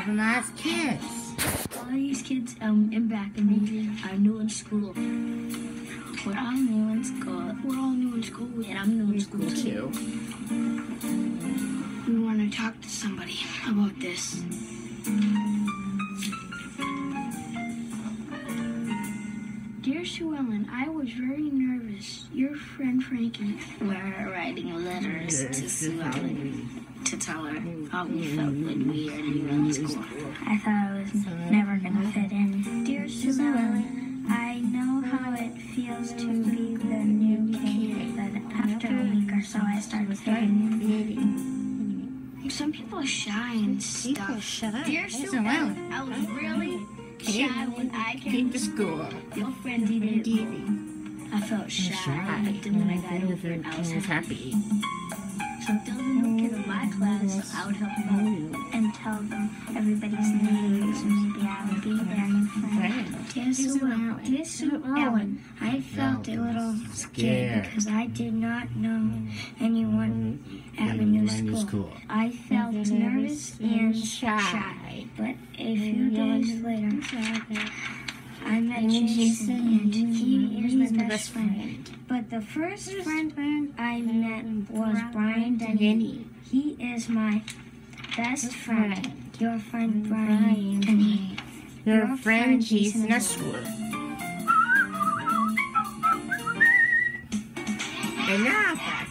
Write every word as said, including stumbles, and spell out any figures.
all the nice kids. All these kids um, in back of me are new in school. We're all new in school. We're all new in school, and I'm new in school too. We want to talk to somebody about this. Dear Sue Ellen, I was very nervous. Your friend Frankie. We're writing letters to Sue Ellen to tell her how we felt when we were new in school. I thought I was never going to fit in. Dear Sue Ellen, I know how it feels to be the new kid, but after a week or so I started fitting in. Some people are shy and stuff. Dear Sue Ellen, I was really shy when I came to school. Your friend didn't get me. I felt shy, but then when I got over it, I was happy. So if there was a new kid in my class, I would help them out and tell them everybody's names, and maybe I would be their new friend. Dear Sue Ellen, dear Sue Ellen, I felt a little scared because I did not know anyone at the new school. I felt nervous and shy, but a few days later, I met Jason, and he is my best friend. But the first friend I met was Brian Denny. He is my best friend. Your friend Brian Denny. Your friend Jason Ashworth. And now,